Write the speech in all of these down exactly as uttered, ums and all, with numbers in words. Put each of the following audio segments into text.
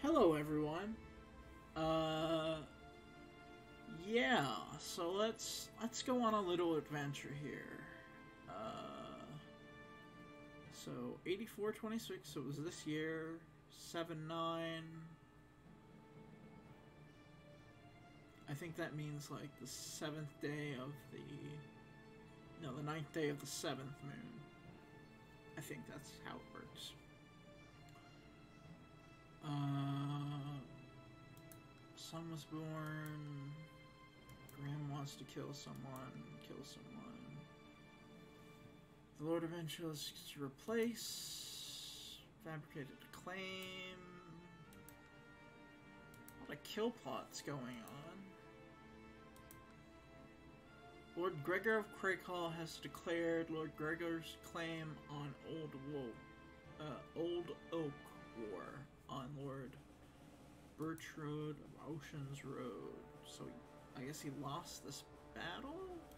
Hello, everyone. Uh, yeah. So let's let's go on a little adventure here. Uh, so eighty-four twenty-six. So it was this year. seven nine. I think that means like the seventh day of the. No, the ninth day of the seventh moon. I think that's how it works. Uh, son was born. Graham wants to kill someone. Kill someone. The Lord of Venture is to replace. Fabricated a claim. A lot of kill plots going on. Lord Gregor of Craycall has declared Lord Gregor's claim on Old Wolf, uh, Old Oak War on Lord Bertrud of Ocean's Road. So I guess he lost this battle?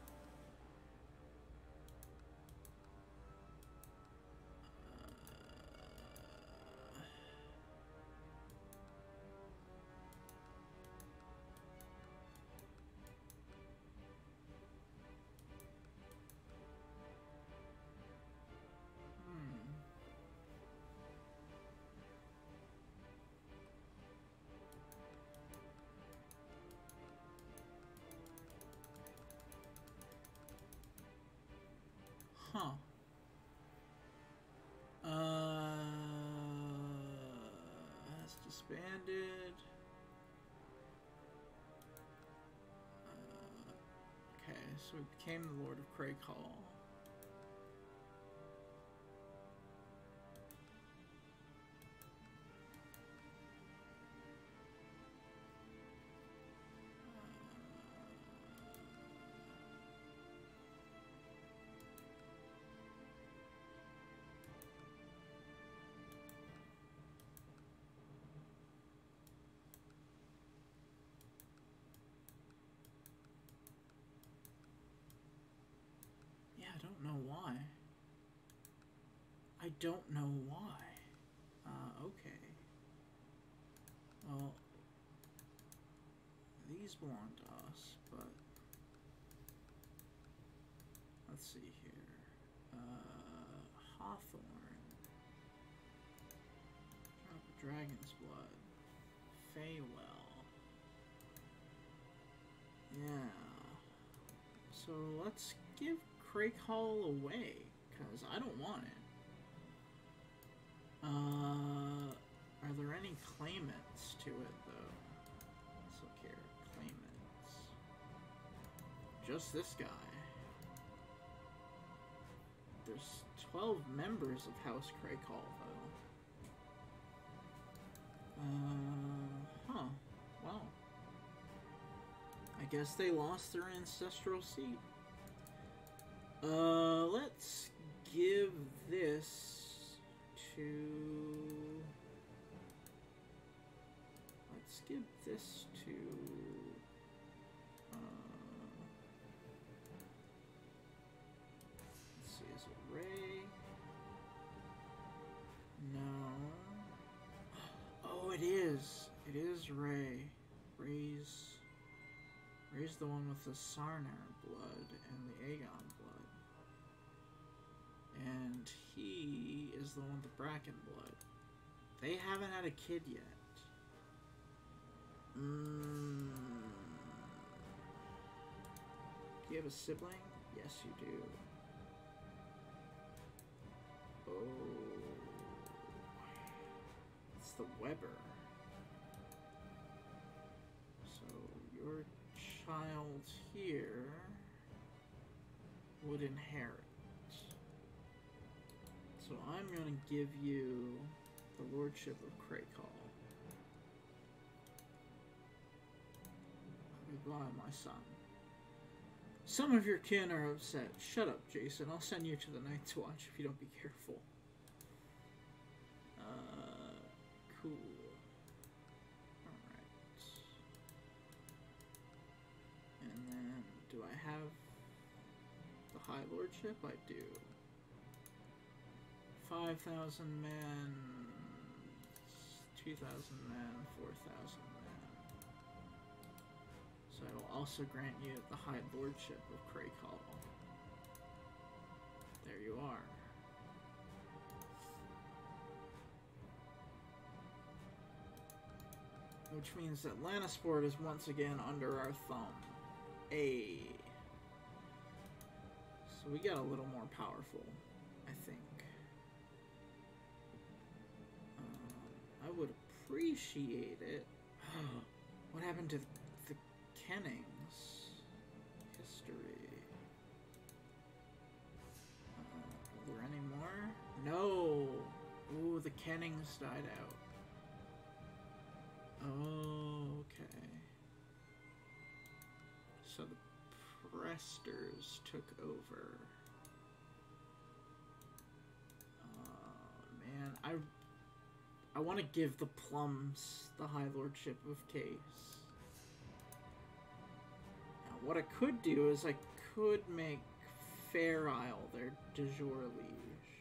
Huh. Uh, has disbanded. Uh, okay, so he became the Lord of Craycall. I don't know why. I don't know why. Uh, okay. Well, these belong to us, but let's see here. Uh, Hawthorne. Drop of Dragon's Blood. Faywell. Yeah. So let's give Craycall away, because I don't want it. Uh, are there any claimants to it, though? Let's look here. Claimants. Just this guy. There's twelve members of House Craycall, though. Uh, huh. Well. I guess they lost their ancestral seat. Uh, let's give this to... Let's give this to... Uh, let's see, is it Ray? No. Oh, it is. It is Ray. Ray's... Ray's the one with the Sarnar blood and the Aegon blood. And he is the one with the Bracken blood. They haven't had a kid yet. Mm. Do you have a sibling? Yes, you do. Oh. It's the Weber. So your child here would inherit. So I'm going to give you the Lordship of Craycall. Goodbye, my son. Some of your kin are upset. Shut up, Jason. I'll send you to the Night's Watch if you don't be careful. Uh, cool. Alright. And then, do I have the High Lordship? I do. five thousand men, two thousand men, four thousand men. So I will also grant you the High Lordship of Craigall. There you are. Which means that Lannisport is once again under our thumb. A. So we got a little more powerful, I think. Um, I would appreciate it. What happened to the Kennings? History. Uh, are there any more? No! Ooh, the Kennings died out. Oh, okay. So the Presters took over. Oh, man. I, I want to give the Plums the High Lordship of Case. Now, what I could do is I could make Fair Isle their de jure liege.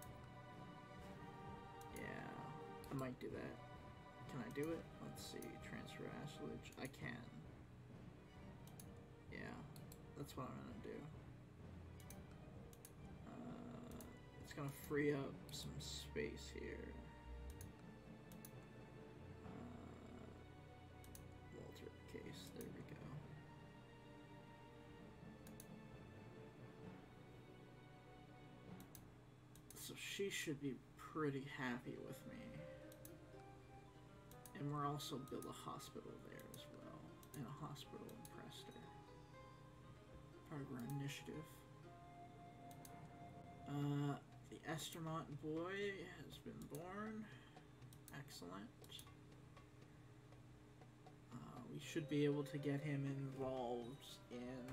Yeah, I might do that. Can I do it? Let's see. Transfer vassalage. I can. Yeah, that's what I'm gonna do. Uh, it's gonna free up some space here. Uh, Walter Case. There we go. So she should be pretty happy with me. And we're also built a hospital there as well. And a hospital in Prester. Part of our initiative. Uh, the Estermont boy has been born. Excellent. Uh, we should be able to get him involved in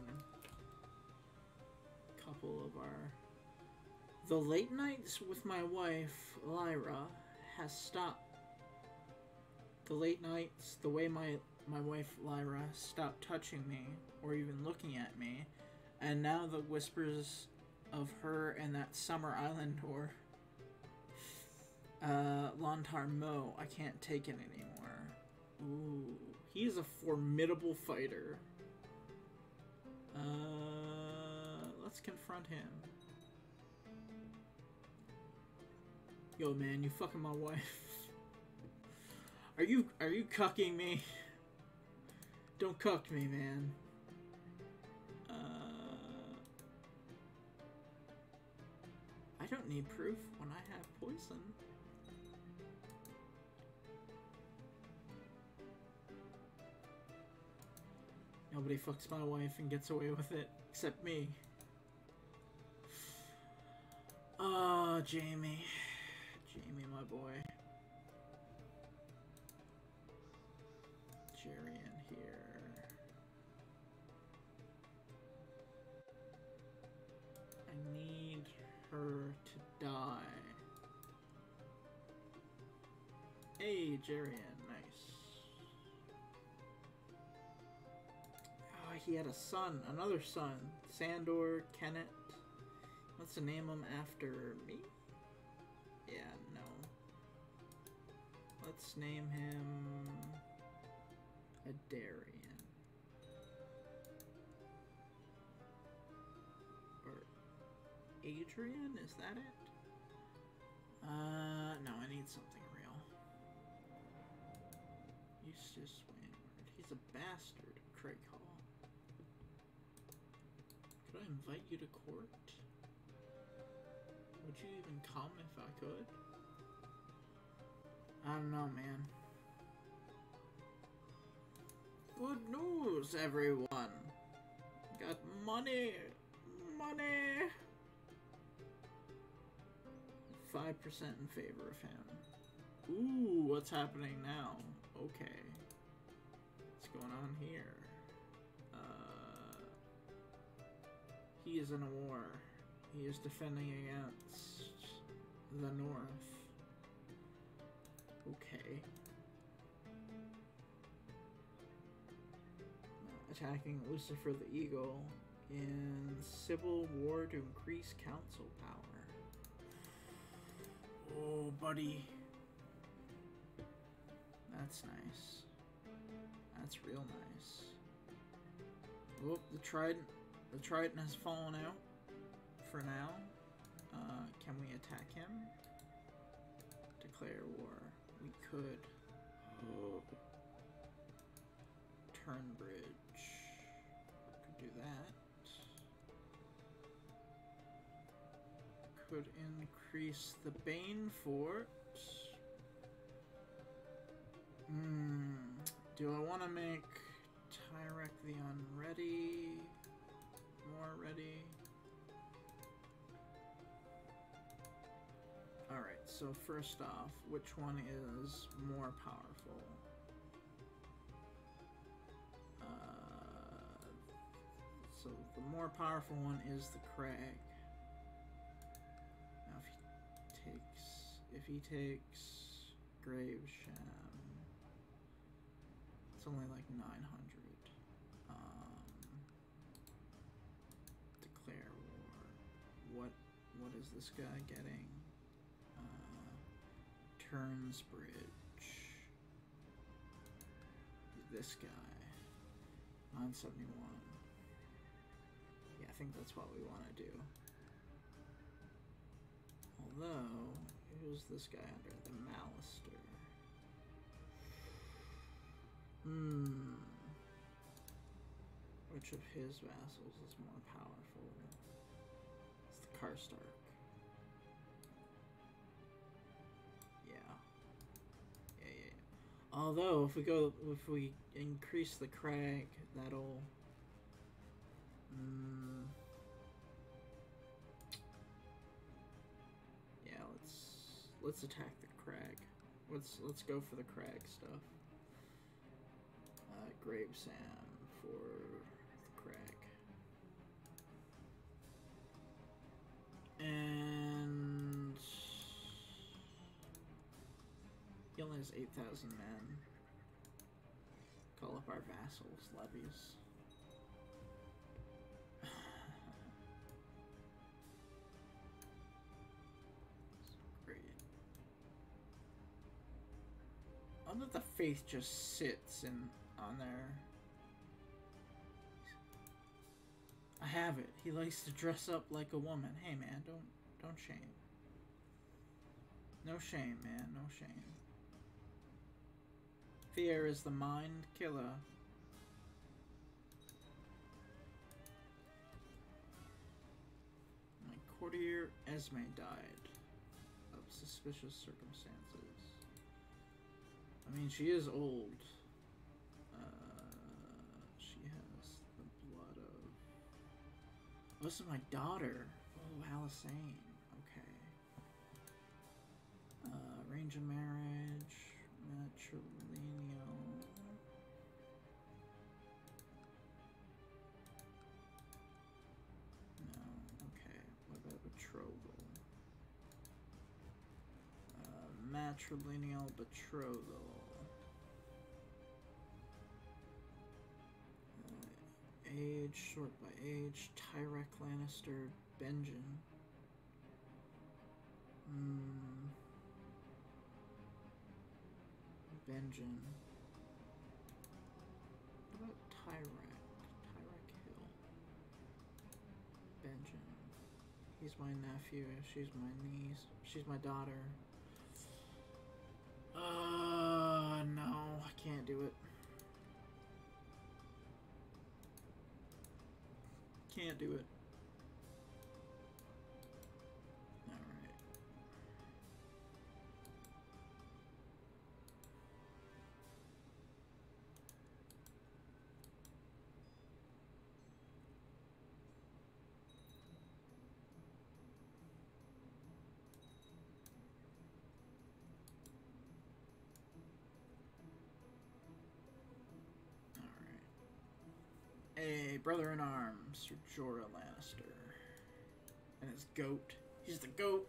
a couple of our... The late nights with my wife, Lyra, has stopped. The late nights, the way my, my wife, Lyra, stopped touching me, or even looking at me, and now the whispers of her and that Summer Island or uh, Lontar Mo, I can't take it anymore. Ooh, he is a formidable fighter. Uh, let's confront him. Yo, man, you fucking my wife. Are you are you cucking me? Don't cuck me, man. Uh, I don't need proof when I have poison. Nobody fucks my wife and gets away with it except me. Oh, Jamie. Jamie, my boy. Jerian here. I need her to die. Hey, Jerian, nice. Oh, he had a son, another son. Sandor Kennett. Let's name him after me? Yeah, no. Let's name him Adarian. Or Adrian, is that it? Uh, no, I need something real. Eustace Wainward. He's a bastard, Craigall. Could I invite you to court? Would you even come if I could? I don't know, man. Good news, everyone. Got money. Money. five percent in favor of him. Ooh, what's happening now? Okay. What's going on here? Uh, he is in a war. He is defending against the North. Okay. Attacking Lucifer the Eagle in civil war to increase council power. Oh, buddy. That's nice. That's real nice. Whoop, the trident, the trident has fallen out for now. Uh, can we attack him? Declare war. We could. Oh. Turn bridge. Could do that. Could increase the Bane Fort. Hmm. Do I want to make Tyrek the Unready more ready? Alright, so first off, which one is more powerful? Uh, so the more powerful one is the Crag. Now if he takes, if he takes Gravesham, it's only like nine hundred. Um, declare war. What, what is this guy getting? Turns bridge. This guy. nine seventy-one. Yeah, I think that's what we want to do. Although, who's this guy under? The Malister. Hmm. Which of his vassals is more powerful? It's the Karstark. Although, if we go, if we increase the Crag, that'll. Mm, yeah, let's let's attack the Crag. Let's let's go for the Crag stuff. Uh, Gravesam for the Crag, and. He only has eight thousand men. Call up our vassals' levies. Great. I wonder if the Faith just sits in on there. I have it. He likes to dress up like a woman. Hey man, don't don't shame. No shame, man, no shame. Fear is the mind killer. My courtier Esme died of suspicious circumstances. I mean, she is old. Uh, she has the blood of... Oh, this is my daughter. Oh, Alysain. Okay. Uh, range of marriage. Matrilineal. No, okay. What about betrothal? Uh, matrilineal betrothal. Uh, age, sort by age. Tyrek Lannister, Benjen. Hmm. Benjen. What about Tyrek? Tyrek Hill. Benjen. He's my nephew. She's my niece. She's my daughter. Uh, no. I can't do it. Can't do it. A brother-in-arms, Sir Jorah Lannister. And his goat. He's the goat.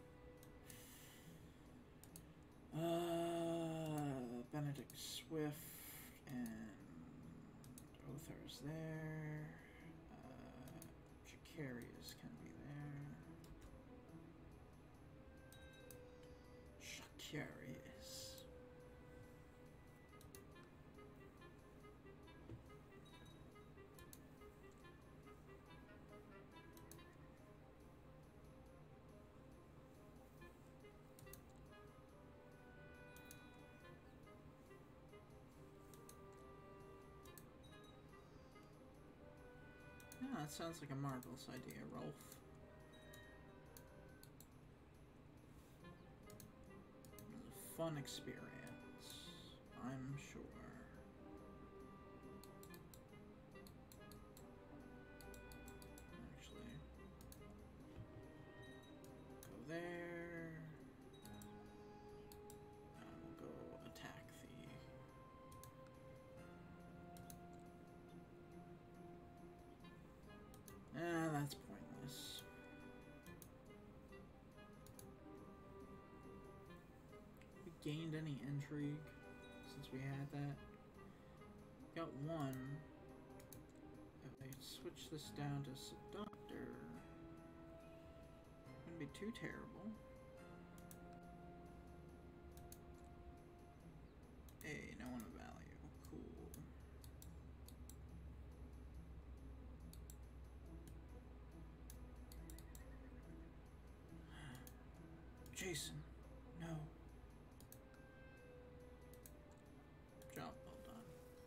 Uh, Benedict Swift and Othar's there. Uh, Jacarius can be there. Jacarius. that sounds like a marvelous idea, Rolf. It was a fun experience, I'm sure. Actually, go there. And we'll go attack the... Ah, that's pointless. We gained any intrigue since we had that? Got one. If I switch this down to Seductor, wouldn't be too terrible. Hey, no one of value. Cool. Jason, no. Job well done.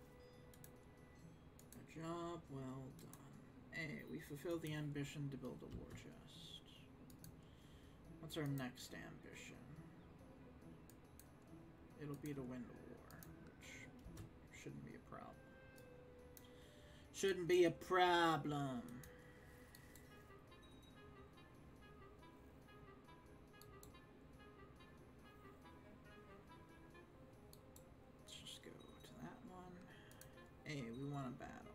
A job well done. Hey, we fulfilled the ambition to build a war chest. What's our next ambition? It'll be to win the war, which shouldn't be a problem. Shouldn't be a problem. Hey, we won a battle.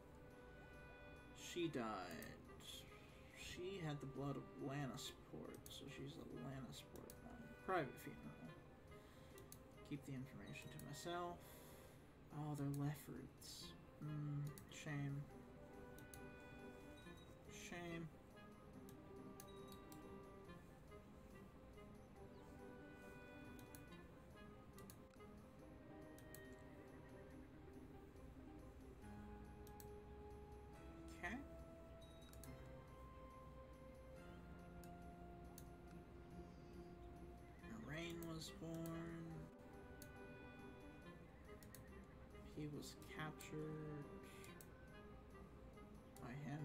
She died. She had the blood of Lannisport, so she's a Lannisport one. Private funeral. Keep the information to myself. Oh, they're Leffords. Hmm, shame. Shame. Was born. He was captured by him.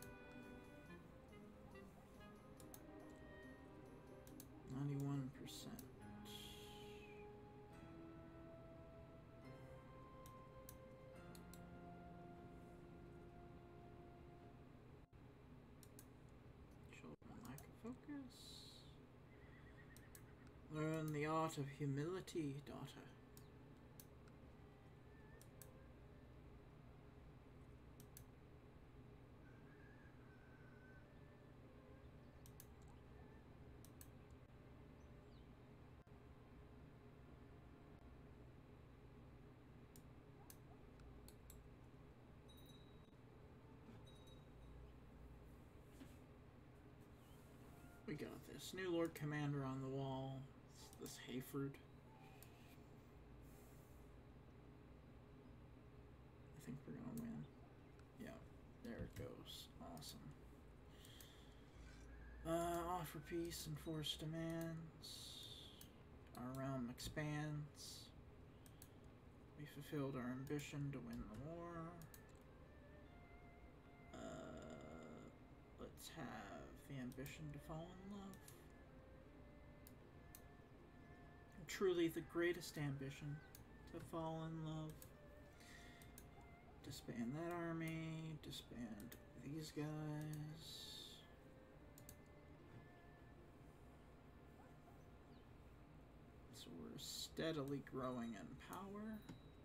ninety-one percent. Children lack of focus. Learn the art of humility, daughter. We got this. New Lord Commander on the wall. This Hayford. I think we're gonna win. Yeah, there it goes. Awesome. Uh, offer peace, enforce demands. Our realm expands. We fulfilled our ambition to win the war. Uh, let's have the ambition to fall in love. Truly the greatest ambition, to fall in love. Disband that army, disband these guys. So we're steadily growing in power.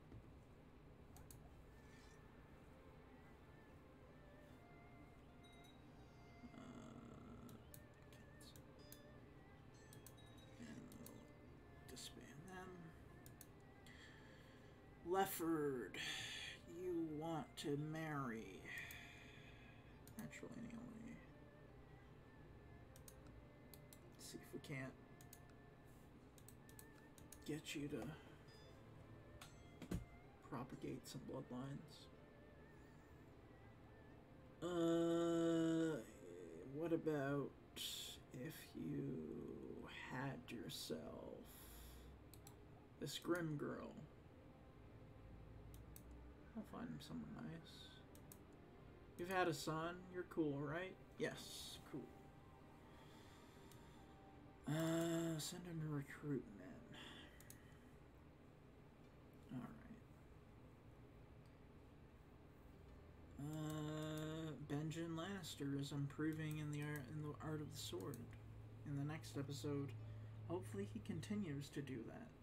Lefford, you want to marry. Actually, anyway. Let's see if we can't get you to propagate some bloodlines. Uh, what about if you had yourself this Grim girl? I'll find him someone nice. You've had a son. You're cool, right? Yes, cool. Uh, send him to recruit men. Alright. Uh, Benjen Lannister is improving in the art, in the art of the sword. In the next episode, hopefully he continues to do that.